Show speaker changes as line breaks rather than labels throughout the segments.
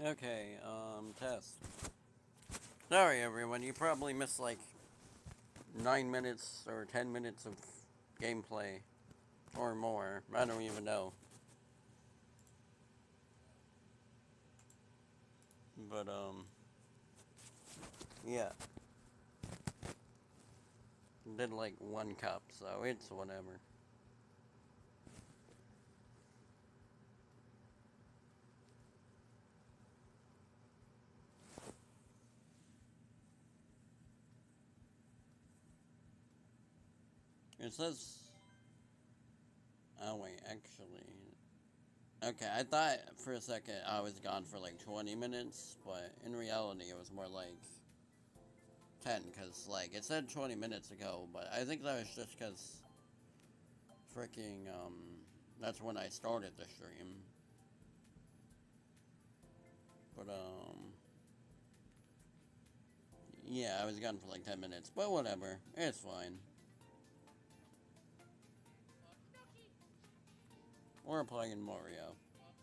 Okay, test. Sorry everyone, you probably missed like 9 minutes or 10 minutes of gameplay. Or more. I don't even know. But, yeah. Did like one cup, so it's whatever. It says... Oh wait, actually... Okay, I thought for a second I was gone for like 20 minutes, but in reality it was more like 10, because like it said 20 minutes ago, but I think that was just because freaking, that's when I started the stream. But, yeah, I was gone for like 10 minutes, but whatever, it's fine. We're playing Mario.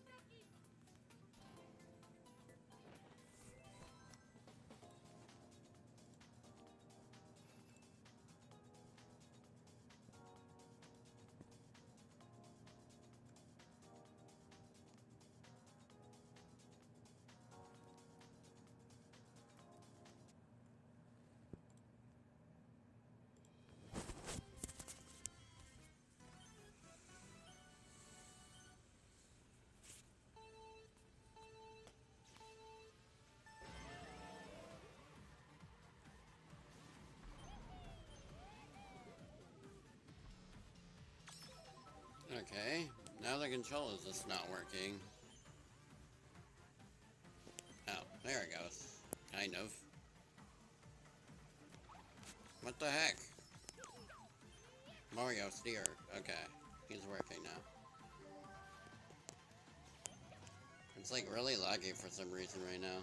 Okay, now the control is just not working. Oh, there it goes. Kind of. What the heck? Mario steer. Okay, he's working now. It's like really laggy for some reason right now.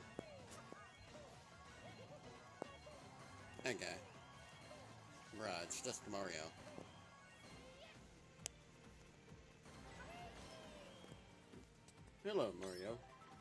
Okay. Bruh, it's just Mario. Hello, Mario.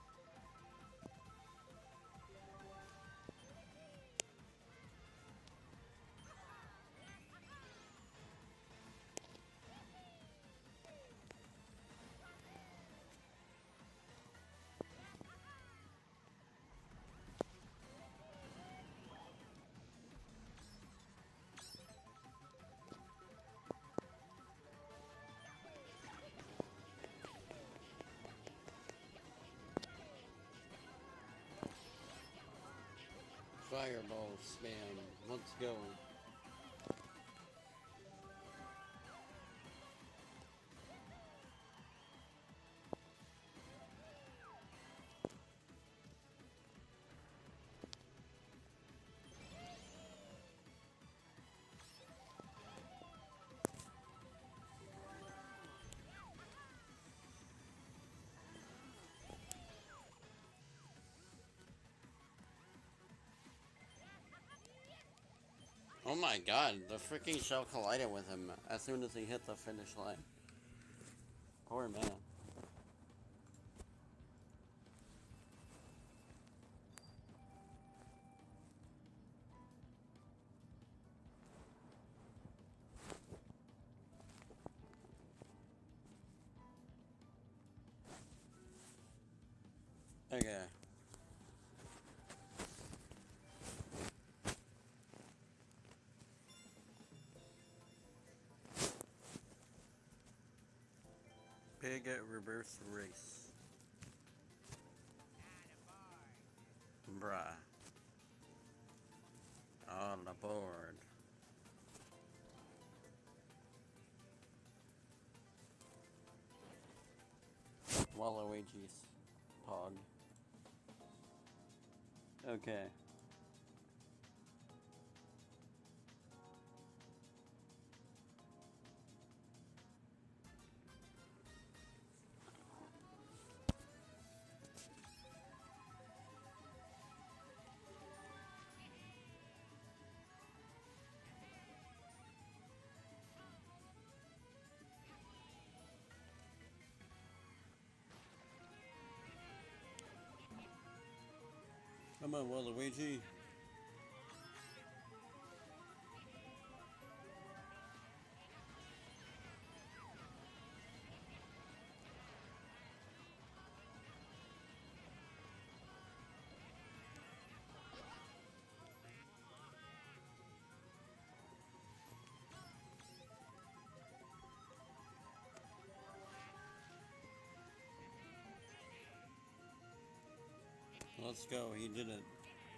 Fireball spam. Let's go. Oh my god, the freaking shell collided with him as soon as he hit the finish line. Poor man. Okay. Pig at reverse race. Bruh. On the board. Waluigi's Pog. Okay. Come on, Waluigi. Let's go, he did it.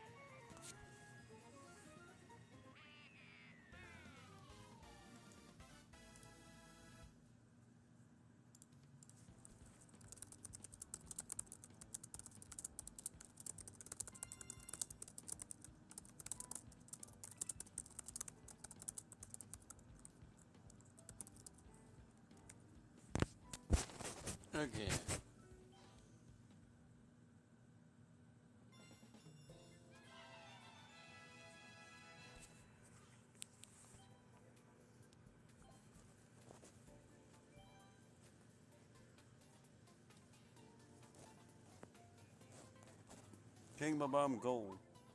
Okay. King Babam Gold.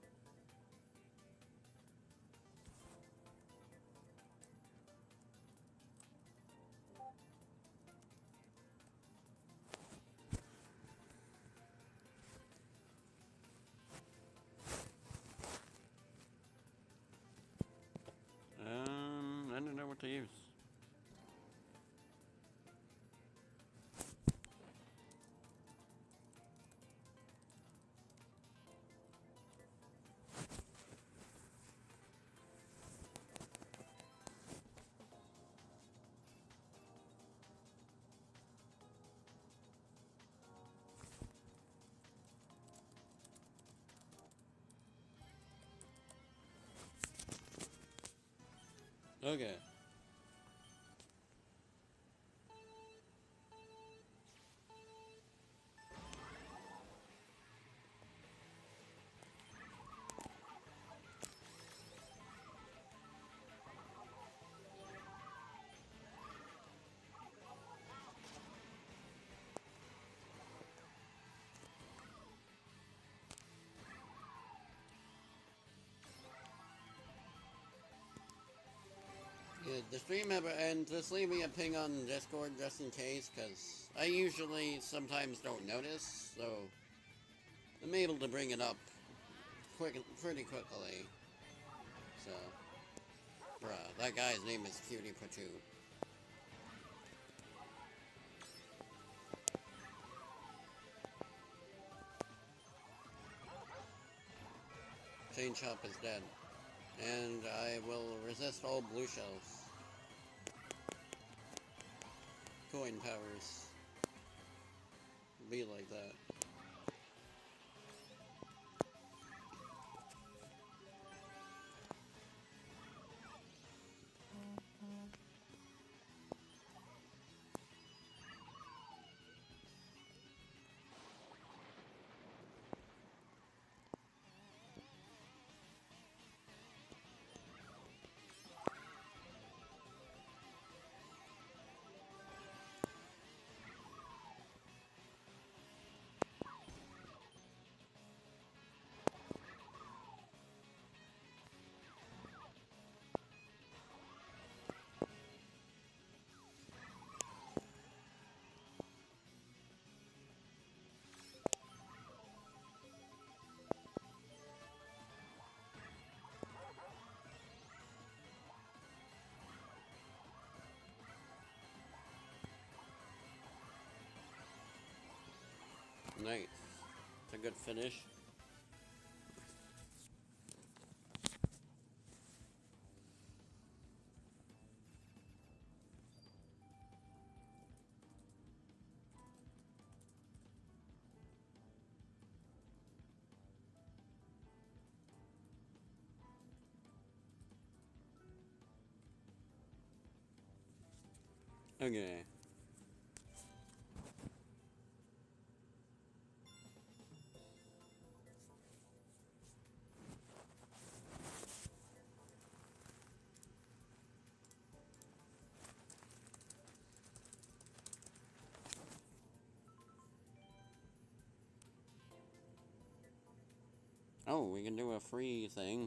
I don't know what to use. Okay. Yeah, the stream ever, and just leave me a ping on Discord just in case, because I usually sometimes don't notice, so I'm able to bring it up pretty quickly. So, bruh, that guy's name is Cutie Patu. Chain Chomp is dead. And I will resist all blue shells. Coin powers. Be like that. Nice. It's a good finish. Okay. Oh, we can do a free thing.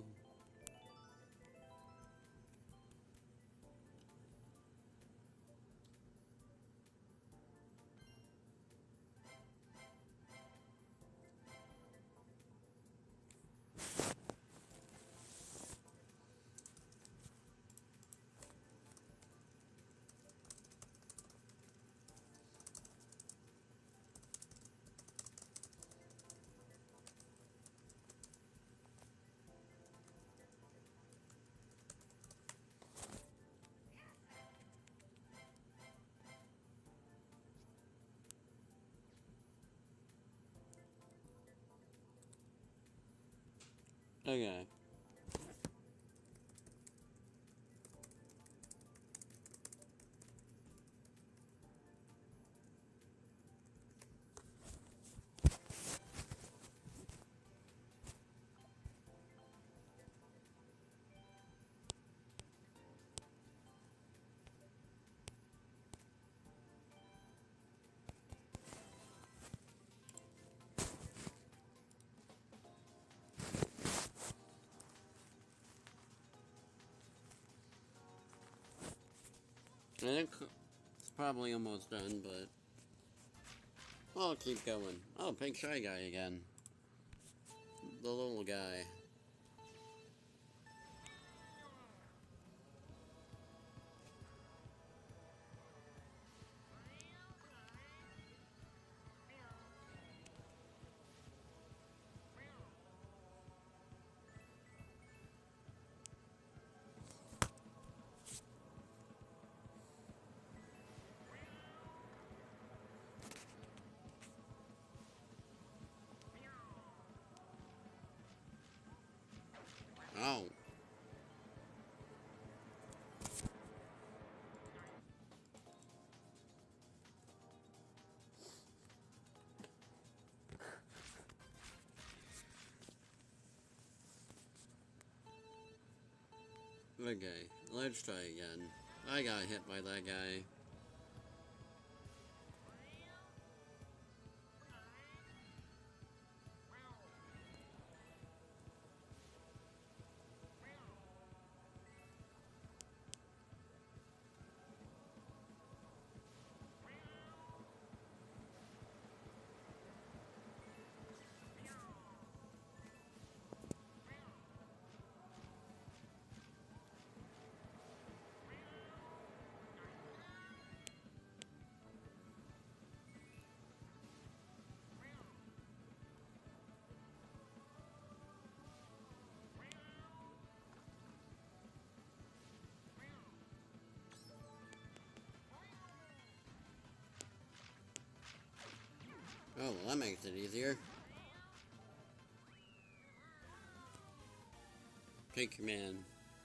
Okay. I think it's probably almost done, but I'll keep going. Oh, Pink Shy Guy again. The little guy. Oh. Okay, let's try again. I got hit by that guy. Oh, well, that makes it easier. Pink Man.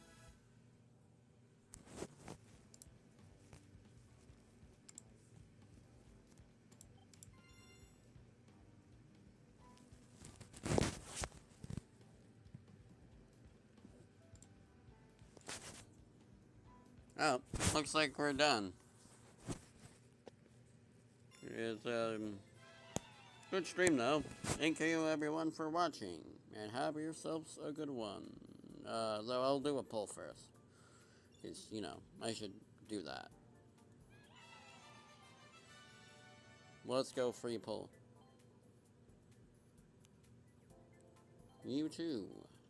Oh, looks like we're done. It's, good stream though. Thank you everyone for watching, and have yourselves a good one. Though I'll do a poll first. Because, you know, I should do that. Let's go free poll. You too.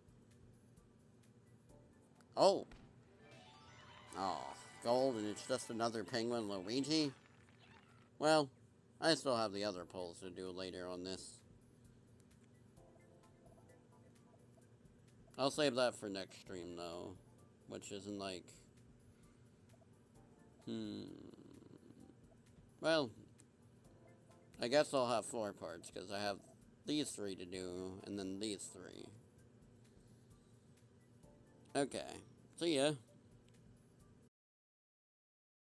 Oh! Oh, gold, and it's just another Penguin Luigi? Well, I still have the other polls to do later on this. I'll save that for next stream, though. Which isn't like... Well, I guess I'll have 4 parts, because I have these 3 to do, and then these 3. Okay, see ya.